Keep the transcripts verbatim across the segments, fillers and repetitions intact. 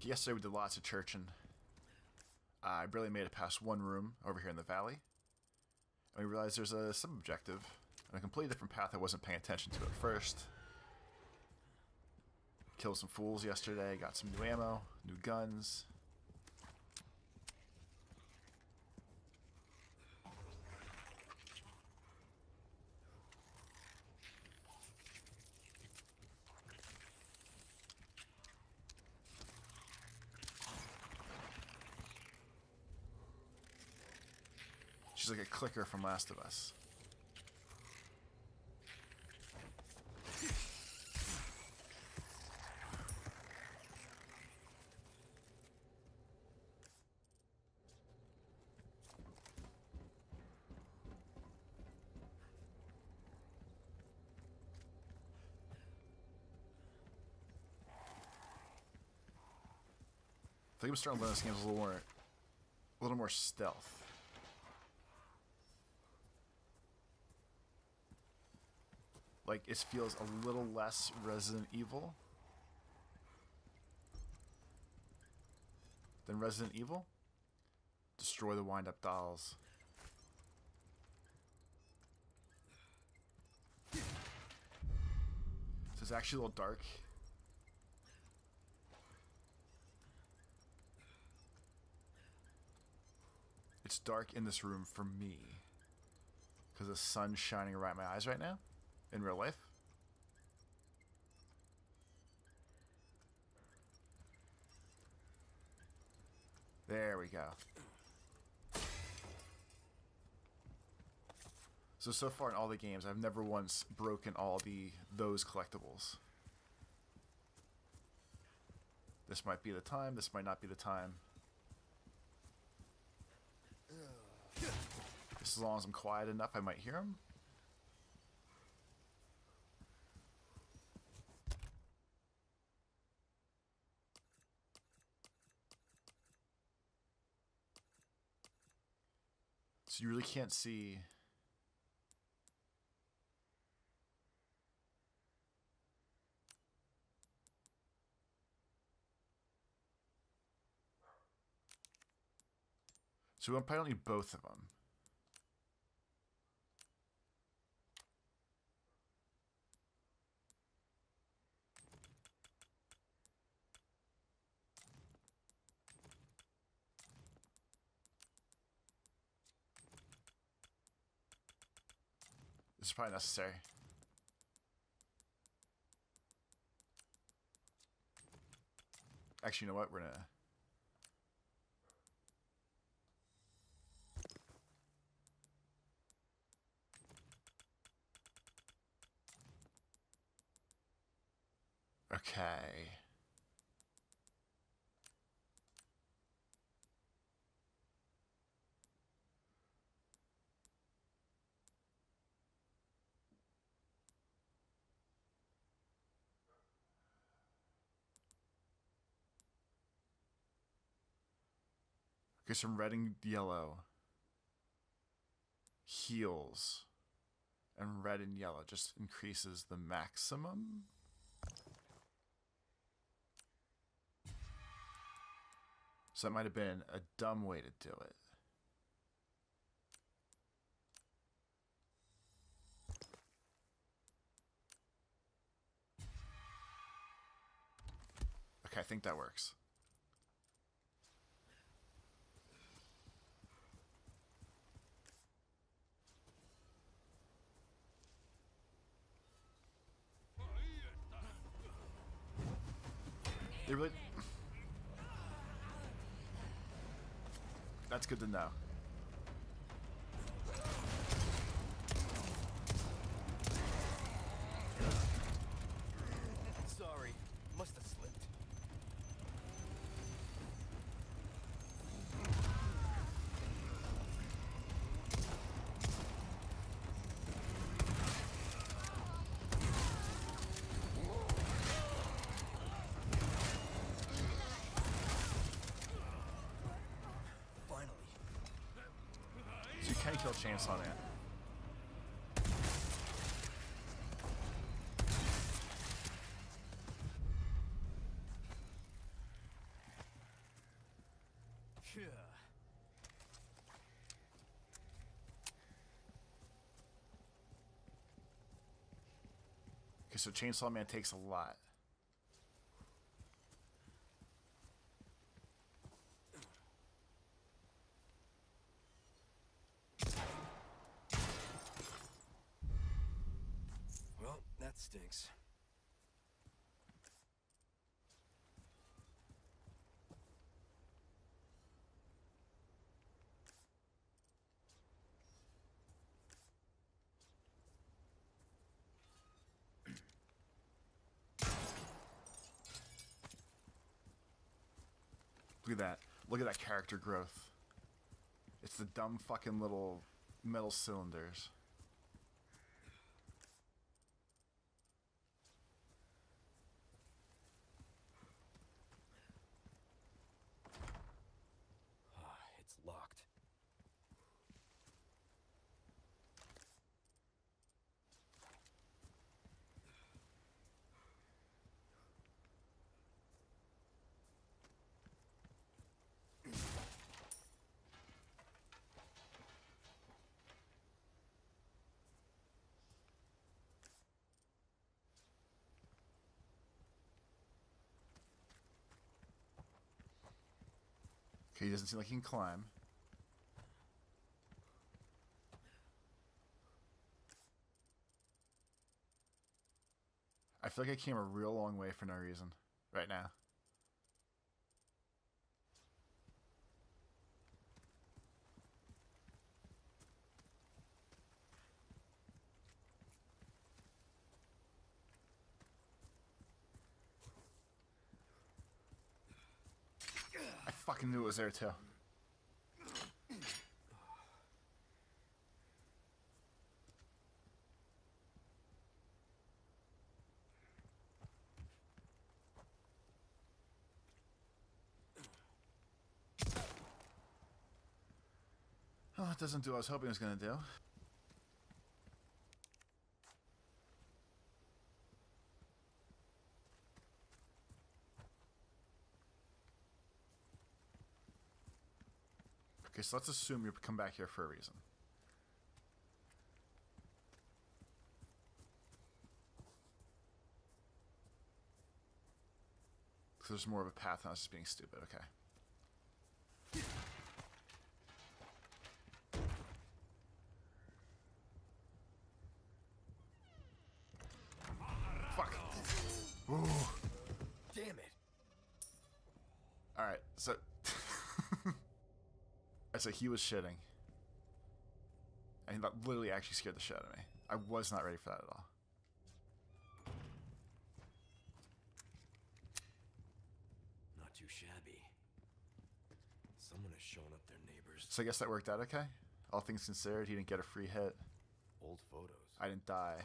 yesterday we did lots of churching. Uh, I barely made it past one room over here in the valley. And we realized there's a sub-objective on a completely different path I wasn't paying attention to at first. Killed some fools yesterday, got some new ammo, new guns. She's like a clicker from Last of Us. I think I'm starting to learn this game a little more, a little more stealth. Like, it feels a little less Resident Evil than Resident Evil. Destroy the wind-up dolls. So it's actually a little dark. It's dark in this room for me because the sun's shining right in my eyes right now. In real life. There we go. So, so far in all the games, I've never once broken all the those collectibles. This might be the time, this might not be the time. Just as long as I'm quiet enough, I might hear them. So you really can't see. So we probably don't need both of them. This is probably necessary. Actually, you know what? We're gonna... Okay. Okay, some red and yellow heals, and red and yellow just increases the maximum. So that might have been a dumb way to do it. Okay, I think that works. They really... That's good to know. Sorry, must have slipped. Can you kill Chainsaw Man? Okay, so Chainsaw Man takes a lot. Well, that stinks. Look at that. Look at that character growth. It's the dumb fucking little metal cylinders. Ah, it's locked. Okay, he doesn't seem like he can climb. I feel like I came a real long way for no reason right now. I fucking knew it was there too. Oh, it doesn't do what I was hoping it was going to do. Okay, so let's assume you come back here for a reason. Because there's more of a path than us just being stupid, okay. Fuck. Ooh. Damn it. Alright, so... So he was shitting. And that literally actually scared the shit out of me. I was not ready for that at all. Not too shabby. Someone has shown up their neighbors. So I guess that worked out okay? All things considered, he didn't get a free hit. Old photos. I didn't die.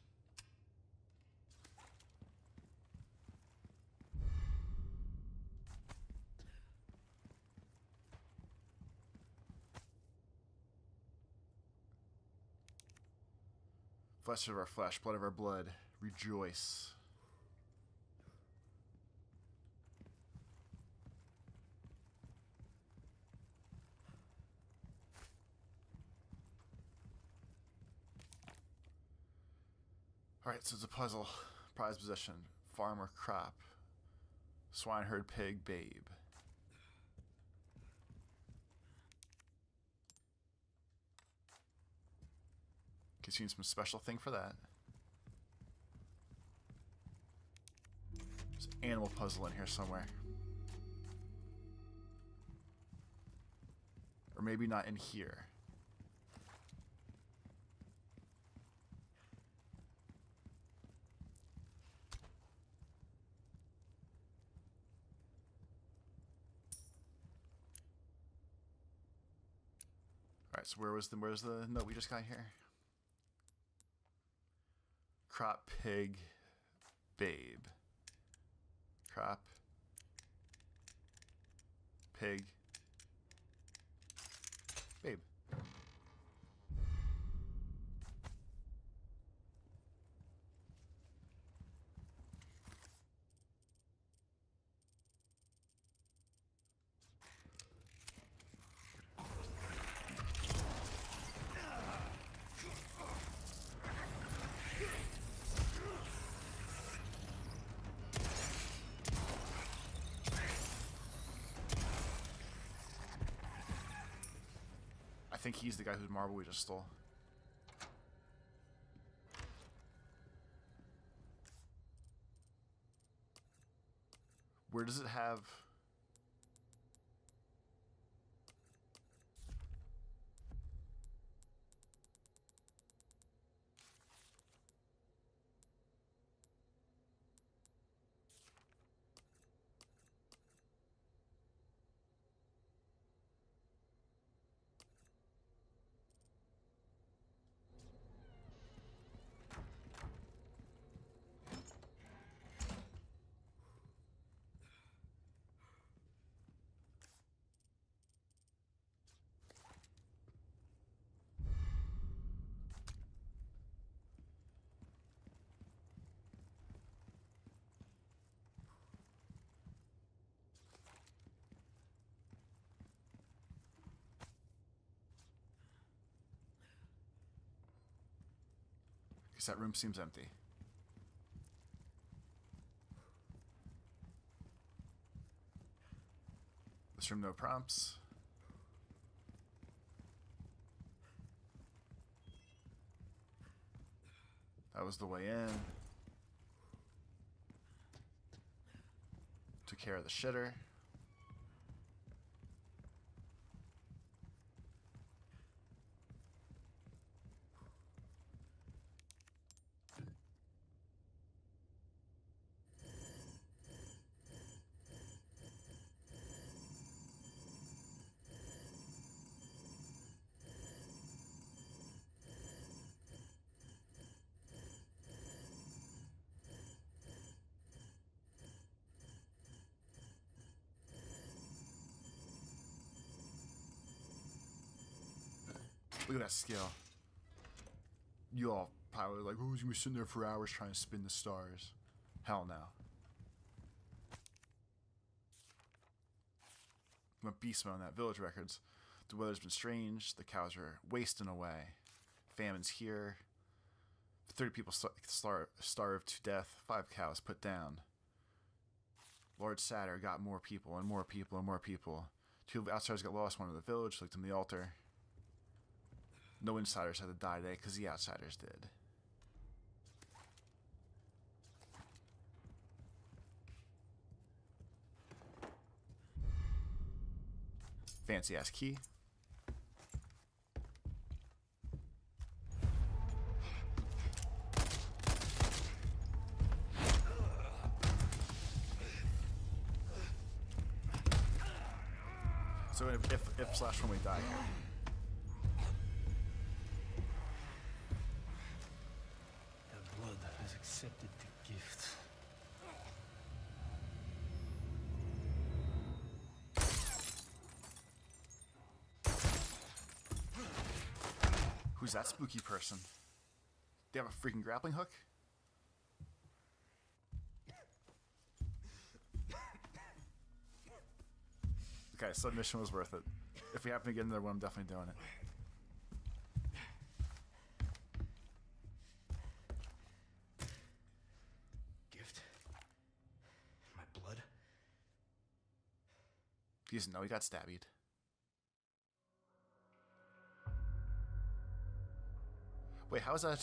Flesh of our flesh, blood of our blood, rejoice. Alright, so it's a puzzle. Prize possession. Farmer, crop. Swineherd, pig, babe. Could use some special thing for that. There's an animal puzzle in here somewhere. Or maybe not in here. Alright, so where was the where's the note we just got here? Crop, pig, babe. Crop, pig, babe. think he's the guy whose marble we just stole. Where does it have... That room seems empty. This room, no prompts. That was the way in. Took care of the shitter. Look at that skill. You all probably like, who's gonna be sitting there for hours trying to spin the stars? Hell no. I'm a beast mode on that village records. The weather's been strange. The cows are wasting away. Famine's here. thirty people star star starved to death. Five cows put down. Lord Satyr got more people and more people and more people. Two outsiders got lost. One in the village. Looked in the altar. No insiders had to die today because the outsiders did. Fancy ass key. So if, if, if slash when we die here. Accepted the gift. Who's that spooky person? They have a freaking grappling hook? Okay, submission was worth it. If we happen to get in there, well, I'm definitely doing it. He doesn't know he got stabbed. Wait, how is that?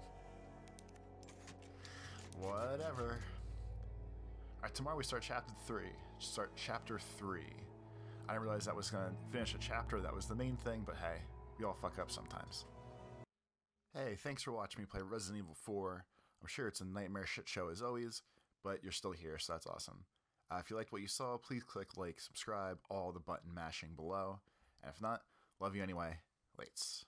Whatever. Alright, tomorrow we start chapter three. Start chapter three. I didn't realize that was going to finish a chapter. That was the main thing, but hey, we all fuck up sometimes. Hey, thanks for watching me play Resident Evil four. I'm sure it's a nightmare shit show as always, but you're still here, so that's awesome. Uh, if you liked what you saw, please click like, subscribe, all the button mashing below. And if not, love you anyway. Lates.